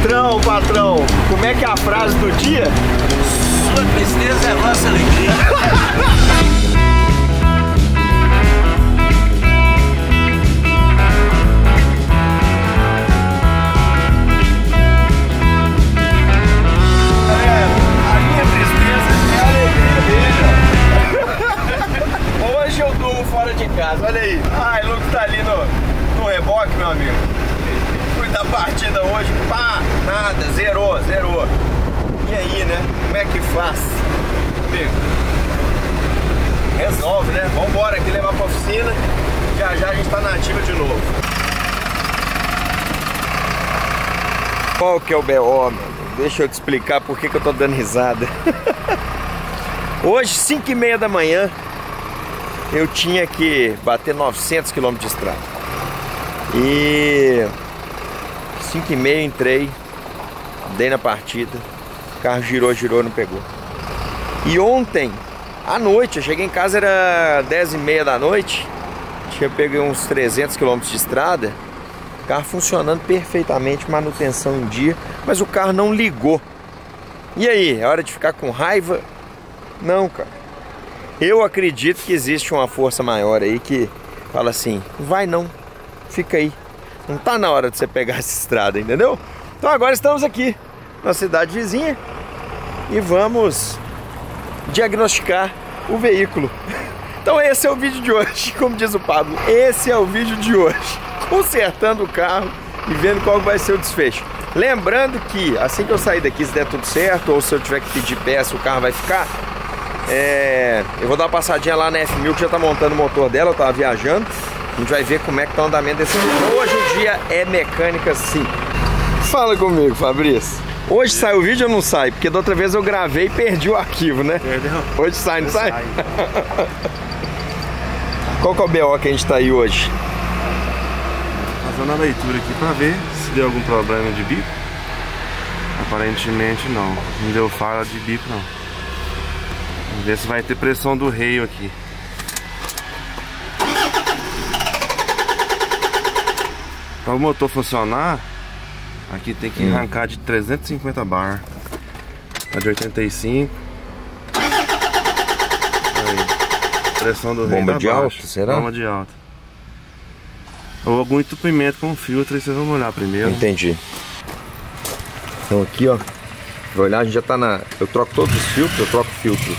Patrão, como é que é a frase do dia? Sua tristeza é nossa alegria. A minha tristeza é a alegria dele. Hoje eu durmo fora de casa, olha aí. A Hilux tá ali no reboque, meu amigo. Fui da partida hoje, pá, nada, zerou. E aí, né? Como é que faz? Amigo, resolve, né? Vambora aqui levar pra oficina. Já a gente tá na ativa de novo. Qual que é o BO, mano? Deixa eu te explicar por que eu tô dando risada. Hoje, 5h30 da manhã, eu tinha que bater 900 km de estrada. E 5h30 entrei, dei na partida, o carro girou, não pegou. E ontem, à noite, eu cheguei em casa, era 10h30 da noite, tinha pego uns 300 km de estrada, o carro funcionando perfeitamente, manutenção em dia, mas o carro não ligou. E aí, é hora de ficar com raiva? Não, cara. Eu acredito que existe uma força maior aí que fala assim, vai não, fica aí. Não tá na hora de você pegar essa estrada, entendeu? Então agora estamos aqui na cidade vizinha e vamos diagnosticar o veículo. Então esse é o vídeo de hoje, como diz o Pablo, esse é o vídeo de hoje, consertando o carro e vendo qual vai ser o desfecho. Lembrando que assim que eu sair daqui, se der tudo certo, ou se eu tiver que pedir peça, o carro vai ficar, eu vou dar uma passadinha lá na F1000 que já tá montando o motor dela, eu tava viajando. A gente vai ver como é que tá o andamento desse vídeo. Hoje o dia é mecânica sim. Fala comigo, Fabrício. Hoje sai o vídeo ou não sai? Porque da outra vez eu gravei e perdi o arquivo, né? Perdeu. Hoje sai, não sai? Qual que é o BO que a gente tá aí hoje? Fazendo a leitura aqui pra ver se deu algum problema de bico. Aparentemente não. Não deu falha de bico não. Vamos ver se vai ter pressão do reio aqui. Para o motor funcionar, aqui tem que arrancar de 350 bar. A de 85. Aí. Pressão do reio. Bomba de alta, será? Bomba de alta. Ou algum entupimento com filtro, aí vocês vão olhar primeiro. Entendi. Então aqui, ó, pra olhar, a gente já tá na... Eu troco todos os filtros, eu troco o filtro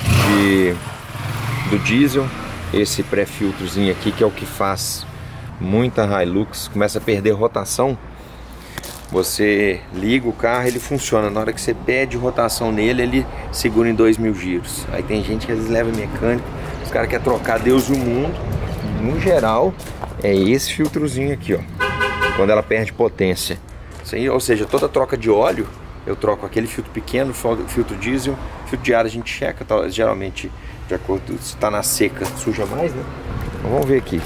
do diesel. Esse pré-filtrozinho aqui, que é o que faz muita Hilux começa a perder rotação. Você liga o carro, ele funciona. Na hora que você pede rotação nele, ele segura em 2000 giros. Aí tem gente que às vezes leva mecânico, os caras querem trocar Deus e o mundo. No geral, é esse filtrozinho aqui, ó, quando ela perde potência. Isso aí, ou seja, toda troca de óleo, eu troco aquele filtro pequeno, filtro diesel, filtro de ar a gente checa, tá, geralmente de acordo se tá na seca, suja mais, né? Então vamos ver aqui.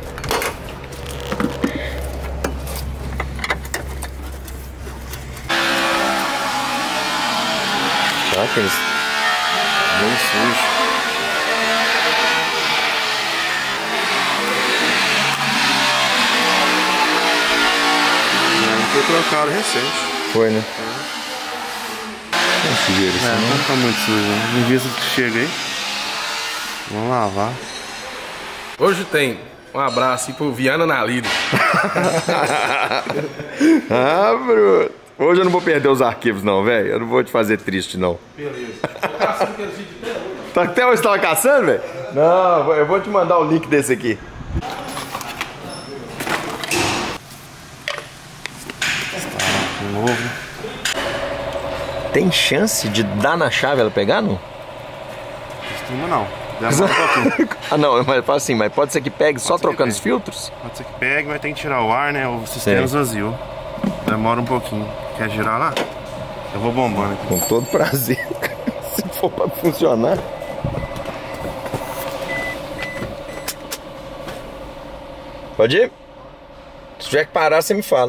Tá, tem bem sujo. Foi trocado recente. Foi, né? Não sujeira isso, não tá muito sujo, né? Em vista que chega aí. Vamos lavar. Hoje tem um abraço aí pro Viana na Lida. Ah, Bruno. Hoje eu não vou perder os arquivos não, velho. Eu não vou te fazer triste não. Beleza. Tô caçando aqueles vídeos até hoje. Tá até hoje tava caçando, velho? Não, eu vou te mandar o link desse aqui. De novo. Tem chance de dar na chave ela pegar, não? Costuma não. Demora um pouquinho. Ah, não, mas fala assim, mas pode ser que pegue só trocando os filtros? Pode ser que pegue, mas tem que tirar o ar, né? O sistema esvaziou. Demora um pouquinho. Quer girar lá? Eu vou bombando aqui. Com todo prazer. Se for pra funcionar. Pode ir? Se tiver que parar, você me fala.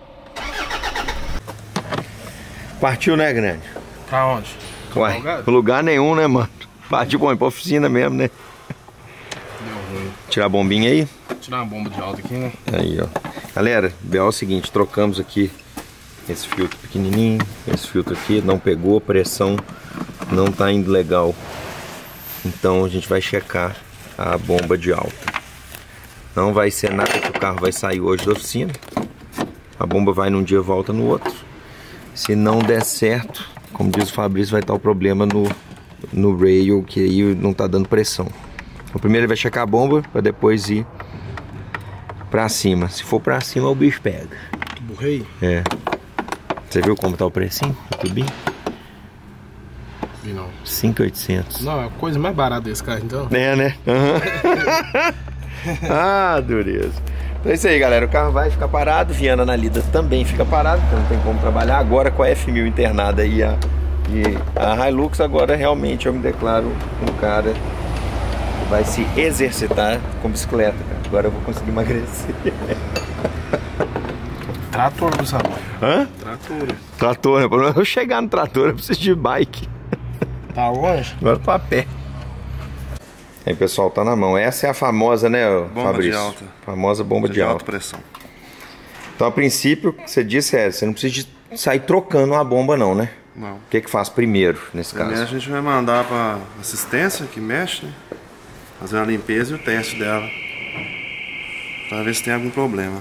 Partiu, né, grande? Pra onde? Uai, lugar nenhum, né, mano? Partiu pra oficina mesmo, né? Deu ruim. Tirar a bombinha aí? Tirar uma bomba de alta aqui, né? Aí, ó. Galera, o BO é o seguinte, trocamos aqui esse filtro pequenininho, esse filtro aqui não pegou, pressão não tá indo legal. Então a gente vai checar a bomba de alta. Não vai ser nada que o carro vai sair hoje da oficina. A bomba vai num dia, volta no outro. Se não der certo, como diz o Fabrício, vai estar o problema no rail, que aí não tá dando pressão. Então primeiro ele vai checar a bomba para depois ir pra cima. Se for pra cima, o bicho pega. Burrei? É. Você viu como tá o precinho? Tudo bem? Vi não. 5.800. Não, é a coisa mais barata desse carro, então. É, né? Uhum. Ah, dureza. Então é isso aí, galera. O carro vai ficar parado. Viana na lida também fica parado, então não tem como trabalhar. Agora com a F1000 internada e a Hilux, agora realmente eu me declaro um cara que vai se exercitar com bicicleta, cara. Agora eu vou conseguir emagrecer. Trator do sabor. Hã? Trator. Trator, né? O problema é eu chegar no trator, eu preciso de bike. Tá longe? Agora eu tô a pé. Aí, pessoal, tá na mão. Essa é a famosa, né, bomba Fabrício? de alta. Famosa bomba de alta pressão. Então, a princípio, o que você disse é, você não precisa de sair trocando uma bomba não, né? Não. O que faz primeiro, nesse Primeiro caso? a gente vai mandar pra assistência, que mexe, né? Fazer a limpeza e o teste dela. Pra ver se tem algum problema.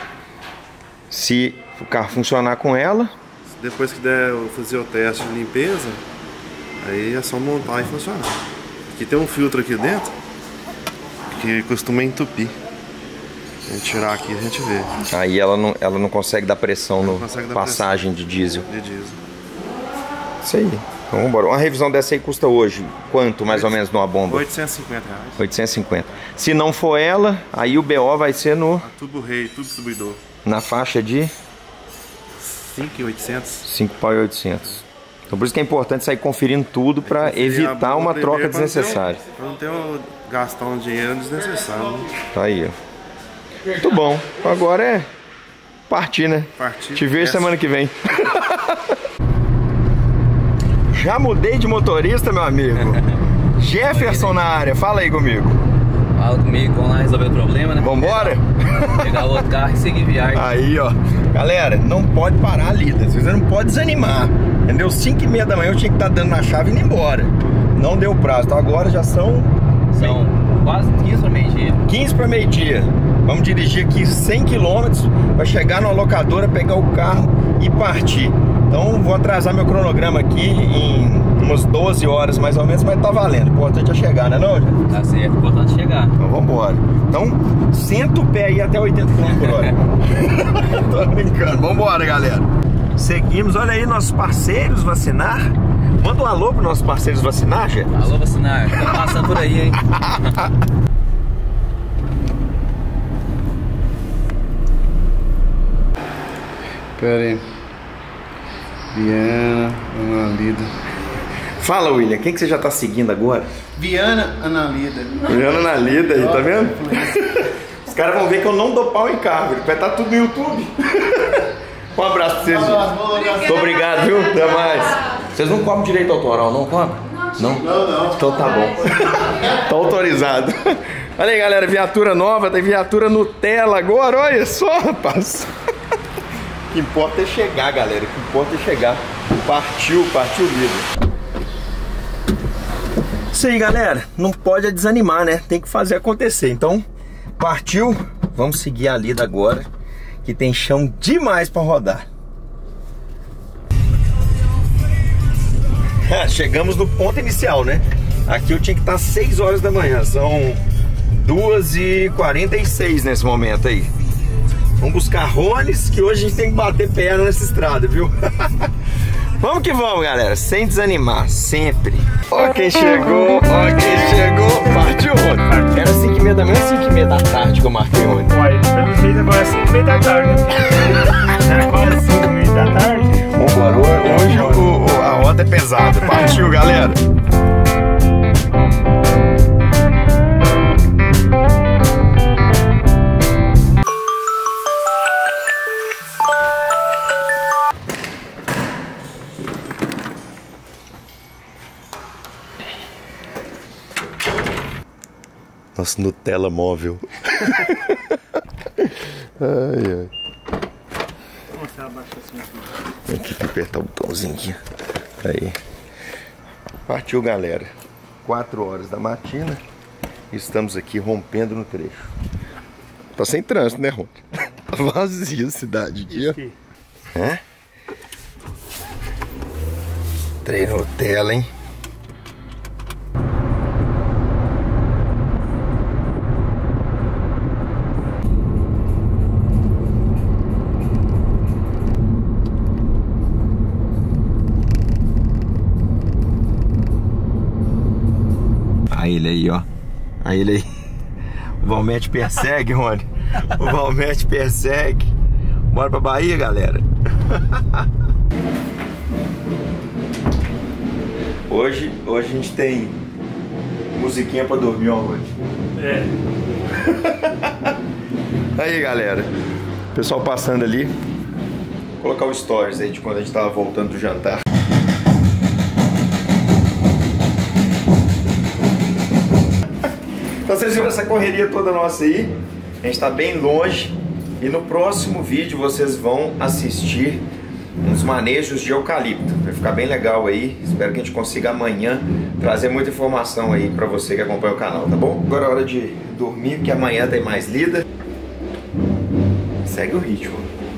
Se o carro funcionar com ela... Depois que der fazer o teste de limpeza, aí é só montar e funcionar. Aqui tem um filtro aqui dentro que costuma entupir. Se a gente tirar aqui, a gente vê. Aí ela não consegue dar pressão no passagem de diesel. De diesel. Isso aí. Então vamos embora. Uma revisão dessa aí custa hoje quanto, mais ou menos, numa bomba? R$850. 850. Se não for ela, aí o BO vai ser no... A tubo rei, tubo distribuidor. Na faixa de... 5.800. 5.800. Então por isso que é importante sair conferindo tudo para evitar uma troca desnecessária. Pra não ter gastar um dinheiro desnecessário. Né? Tá aí, ó. Muito bom. Agora é partir, né? Partir. Te vejo semana que vem. Já mudei de motorista, meu amigo. Jefferson na área. Fala aí comigo. Fala comigo, vamos lá resolver o problema, né? Vambora? Pegar o outro carro e seguir viagem. Aí, ó. Galera, não pode parar a lida. Você não pode desanimar. Entendeu? 5h30 da manhã eu tinha que estar dando na chave e indo embora. Não deu prazo. Então agora já são quase 15 para meio-dia. 15 para meio-dia. Vamos dirigir aqui 100 km para chegar numa locadora, pegar o carro e partir. Então vou atrasar meu cronograma aqui em umas 12 horas mais ou menos, mas tá valendo. O importante é chegar, né não, gente? Tá certo, o importante é chegar. Então vamos embora. Então senta o pé aí até 80 km por hora. Tô brincando. Vamos embora, galera. Seguimos, olha aí nossos parceiros vacinar. Manda um alô para nossos parceiros vacinar, gente. Alô, vacinar. Tá passando por aí, hein? Pera aí. Viana, Analida. Fala, William, quem que você já tá seguindo agora? Viana, Analida. Viana Analida aí, tá vendo? Os caras vão ver que eu não dou pau em carro, vai estar tudo no YouTube. Um abraço pra vocês. Muito obrigado, viu? Até mais. Vocês não comem direito autoral, não comem? Não? Não. Então tá bom. Tá autorizado. Olha aí, galera, viatura nova, tem viatura Nutella agora, olha só, rapaz. O que importa é chegar, galera, o que importa é chegar. Partiu livro. Isso aí, galera, não pode desanimar, né? Tem que fazer acontecer. Então, partiu, vamos seguir a lida agora, que tem chão demais pra rodar. Chegamos no ponto inicial, né? Aqui eu tinha que estar às 6 horas da manhã, são 2h46 nesse momento aí. Vamos buscar Rones, que hoje a gente tem que bater perna nessa estrada, viu? Vamos que vamos, galera, sem desanimar, sempre. Ó quem chegou, partiu, Rony. Era 5h30 da manhã ou 5h30 da tarde que eu marquei, Rony? Olha, pelo jeito agora é 5h30 da tarde. Era quase 5h30 da tarde. Vambora, hoje a rota é pesada. Partiu, galera. Nossa, Nutella móvel. Ai, ai. Você abaixa assim. Aqui pra apertar o botãozinho aqui. Aí. Partiu, galera. 4 horas da matina. Estamos aqui rompendo no trecho. Tá sem trânsito, né, Rony? Tá vazia a cidade aqui, ó. É? Trem Nutella, hein? Aí ele aí, ó. Aí ele aí. O Valmete persegue, Rony. O Valmete persegue. Bora pra Bahia, galera. Hoje a gente tem musiquinha pra dormir, ó, Rony. É. Aí, galera. O pessoal passando ali. Vou colocar o stories aí de quando a gente tava voltando do jantar. Então vocês viram essa correria toda nossa aí. A gente tá bem longe. E no próximo vídeo vocês vão assistir uns manejos de eucalipto. Vai ficar bem legal aí. Espero que a gente consiga amanhã trazer muita informação aí pra você que acompanha o canal, tá bom? Agora é hora de dormir, porque amanhã tem mais lida. Segue o ritmo.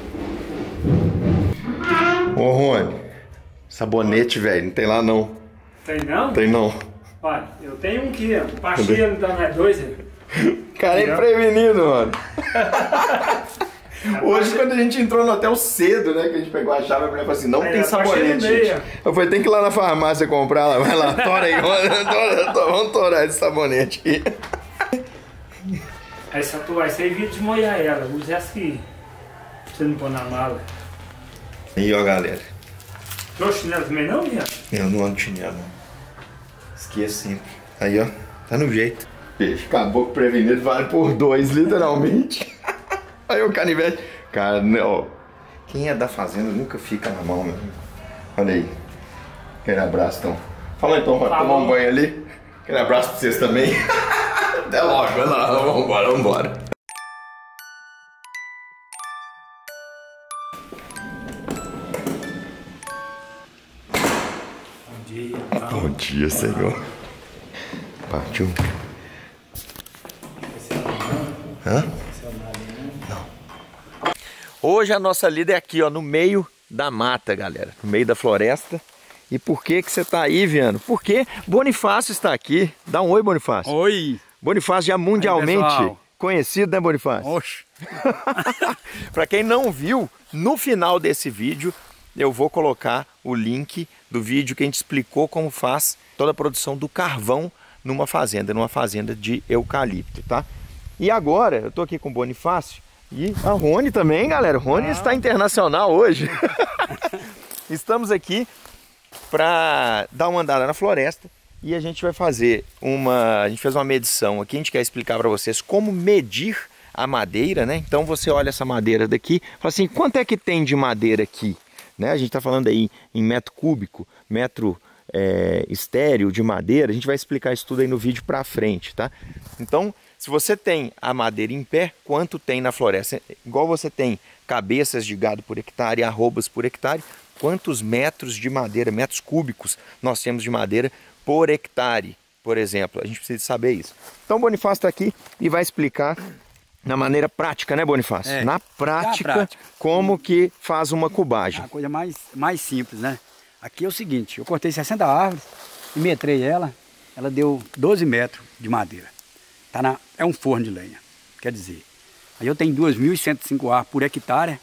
Ô Rony, sabonete, velho, não tem lá não. Tem não? Tem não. Olha, eu tenho um aqui, ó. Pastilha não dá mais 2, Cara, é prevenido, mano. Hoje, quando a gente entrou no hotel cedo, né? Que a gente pegou a chave, a mulher falou assim, não tem sabonete, gente. Eu falei, tem que ir lá na farmácia comprar lá. Vai lá, tora aí. Vamos torar esse sabonete aqui. Essa toalha, você evita de molhar ela. Usa essa aqui. Pra você não pôr na mala. Aí, ó, galera. Trouxe chinelo também não, Ian? Eu não ando chinelo, não. Esqueço sempre. Aí, ó. Tá no jeito. Peixe, caboclo prevenido vale por 2, literalmente. Aí o canivete. Cara, ó. Quem é da fazenda nunca fica na mão, meu. Olha aí. Aquele abraço, então. Fala então, vai tomar um banho ali. Aquele abraço pra vocês também. Até logo, vai lá. Vambora. Bom dia, Senhor. Partiu. Hã? Não. Hoje a nossa lida é aqui, ó, no meio da mata, galera. No meio da floresta. E por que você tá aí, Viano? Porque Bonifácio está aqui. Dá um oi, Bonifácio. Oi. Bonifácio já mundialmente aí, conhecido, né, Bonifácio? Oxe. Para quem não viu, no final desse vídeo eu vou colocar o link do vídeo que a gente explicou como faz toda a produção do carvão numa fazenda de eucalipto, tá? E agora, eu tô aqui com o Bonifácio e a Rony também, galera. Rony está internacional hoje. Estamos aqui para dar uma andada na floresta e a gente vai fazer a gente fez uma medição aqui, a gente quer explicar para vocês como medir a madeira, né? Então você olha essa madeira daqui, fala assim, quanto é que tem de madeira aqui? Né? A gente está falando aí em metro cúbico, metro estéreo de madeira. A gente vai explicar isso tudo aí no vídeo para frente, tá? Então, se você tem a madeira em pé, quanto tem na floresta? Igual você tem cabeças de gado por hectare, arrobas por hectare, quantos metros de madeira, metros cúbicos nós temos de madeira por hectare, por exemplo? A gente precisa saber isso. Então, o Bonifácio está aqui e vai explicar na maneira prática, né, Bonifácio? Na prática, como que faz uma cubagem. É a coisa mais simples, né? Aqui é o seguinte, eu cortei 60 árvores e metrei ela deu 12 metros de madeira. É um forno de lenha, quer dizer. Aí eu tenho 2.105 árvores por hectare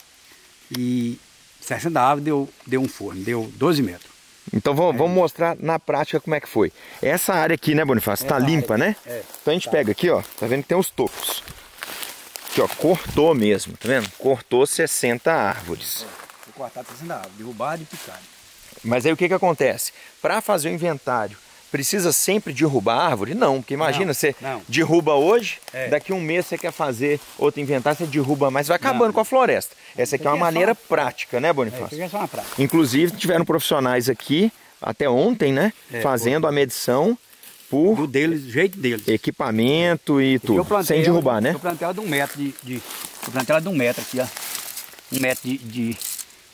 e 60 árvores deu um forno, deu 12 metros. Então vamos mostrar na prática como é que foi. Essa área aqui, né, Bonifácio, tá limpa, né? Então a gente pega aqui, ó, tá vendo que tem os tocos. Aqui, ó, cortou mesmo, tá vendo? Cortou 60 árvores. Vou cortar 60 árvores, derrubar e picar. Mas aí o que acontece? Para fazer o inventário, precisa sempre derrubar a árvore? Não, porque imagina, você derruba hoje, daqui a um mês você quer fazer outro inventário, você derruba mais, vai acabando com a floresta. Essa aqui é uma maneira prática, né, Bonifácio? É só uma prática. Inclusive, tiveram profissionais aqui, até ontem, né, fazendo a medição por do jeito deles. Equipamento e tudo, sem derrubar, né? Eu plantei ela de 1 metro eu plantei ela de 1 metro aqui, ó. 1 metro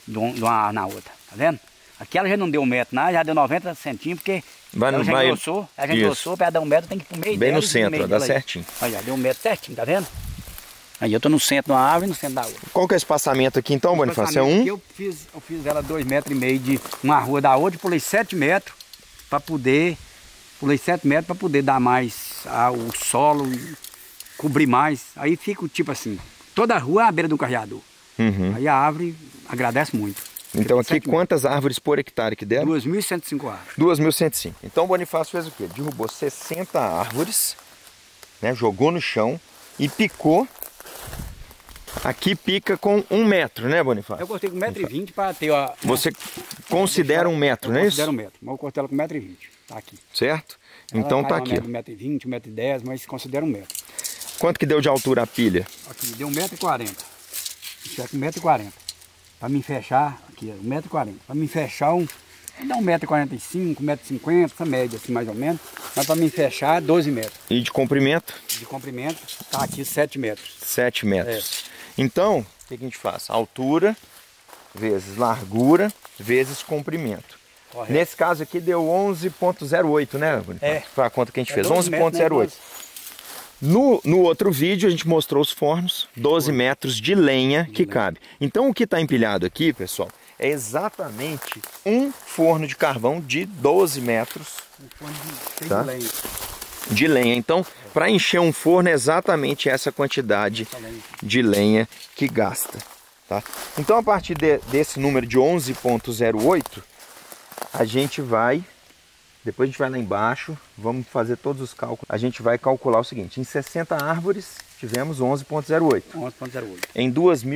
de uma na outra, tá vendo? Aqui ela já não deu 1 metro, não, já deu 90 centímetros, porque ela já engrossou, para dar 1 metro tem que ir pro meio bem dela, no centro, dá certinho. Aí já deu 1 metro certinho, tá vendo? Aí eu tô no centro de uma árvore e no centro da outra. Qual que é o espaçamento aqui então, Bonifácio? É 1? Eu fiz ela 2,5 metros de uma rua da outra, pulei 7 metros para poder... Pulei 7 metros para poder dar mais o solo, cobrir mais. Aí fica tipo assim, toda a rua é à beira de um carreador. Aí a árvore agradece muito. Então aqui quantas árvores por hectare que deram? 2.105 árvores. 2.105. Então o Bonifácio fez o quê? Derrubou 60 árvores, né? Jogou no chão e picou. Aqui pica com 1 metro, né, Bonifácio? Eu cortei com 1,20 m para ter a... Você considera 1 metro, não é isso? Considero 1 metro, mas eu cortei ela com 1,20 m. Tá aqui. Certo? Ela então tá aqui. 1,20 m, 1,10 m, mas considera 1 metro. Quanto que deu de altura a pilha? Aqui, deu 1,40 m. Isso é com 1,40 m. Para me fechar, aqui, 1,40 m. Para me fechar, dá 1,45 m, 1,50 m, essa média assim mais ou menos. Mas para me fechar, 12 metros. E de comprimento? De comprimento, tá aqui 7 metros. 7 metros. Então, o que a gente faz? Altura vezes largura vezes comprimento. Correto. Nesse caso aqui deu 11,08, né, Bonifácio? Foi a conta que a gente fez, 11,08. No outro vídeo a gente mostrou os fornos, 12 metros de lenha que cabe. Então o que está empilhado aqui, pessoal, é exatamente um forno de carvão de 12 metros. Um forno de lenha. De lenha. Então, para encher um forno é exatamente essa quantidade de lenha que gasta. Tá? Então, a partir desse número de 11,08, a gente vai, depois a gente vai lá embaixo, vamos fazer todos os cálculos. A gente vai calcular o seguinte, em 60 árvores tivemos 11,08. 11,08. Em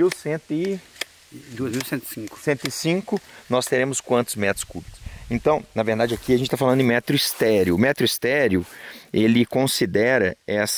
2.105 nós teremos quantos metros cúbicos? Então, na verdade aqui a gente está falando em metro estéreo. O metro estéreo, ele considera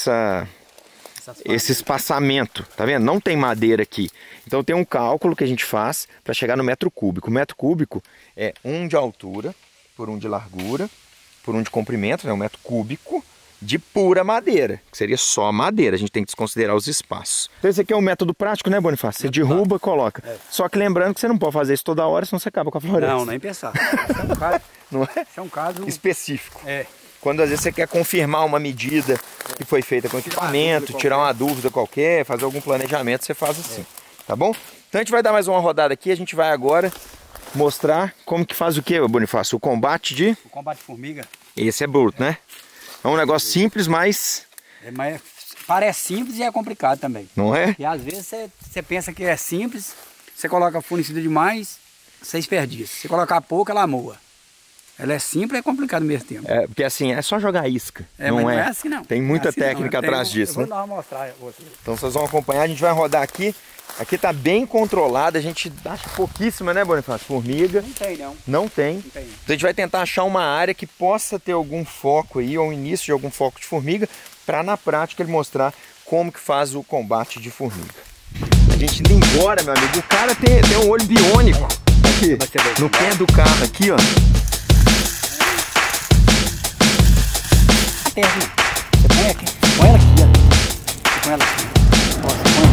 esse espaçamento, tá vendo? Não tem madeira aqui. Então tem um cálculo que a gente faz para chegar no metro cúbico. O metro cúbico é 1 de altura por 1 de largura por 1 de comprimento, né? 1 metro cúbico de pura madeira, que seria só madeira. A gente tem que desconsiderar os espaços. Então esse aqui é um método prático, né, Bonifácio? Você derruba e coloca. Só que lembrando que você não pode fazer isso toda hora, senão você acaba com a floresta. Não, nem pensar. Esse é um caso, não é? Esse é um caso específico. É. Quando às vezes você quer confirmar uma medida que foi feita com equipamento, tirar uma dúvida qualquer, fazer algum planejamento, você faz assim, tá bom? Então a gente vai dar mais uma rodada aqui, a gente vai agora mostrar como que faz o que, Bonifácio? O combate de... O combate de formiga. Esse é bruto, né? É um negócio simples, mas... Mas parece simples e é complicado também. Não é? E às vezes você pensa que é simples, você coloca fungicida demais, você desperdiça. Se colocar pouco, ela moa. Ela é simples e é complicado ao mesmo tempo. É, porque assim, é só jogar isca. Mas não é assim não. Tem muita assim técnica atrás disso, né? Eu vou mostrar vocês. Então vocês vão acompanhar, a gente vai rodar aqui. Aqui tá bem controlado, a gente acha pouquíssima, né, Bonifácio? Formiga. Não tem, não. Não tem. Não tem. Então a gente vai tentar achar uma área que possa ter algum foco aí, ou um início de algum foco de formiga, para na prática ele mostrar como que faz o combate de formiga. A gente indo embora, meu amigo, o cara tem um olho biônico. Aqui, no pé do carro, aqui, ó. Você põe aqui, põe ela aqui, ó. Você põe ela aqui.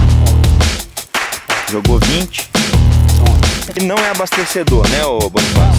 Jogou 20. E não é abastecedor, né, ô Bonifácio?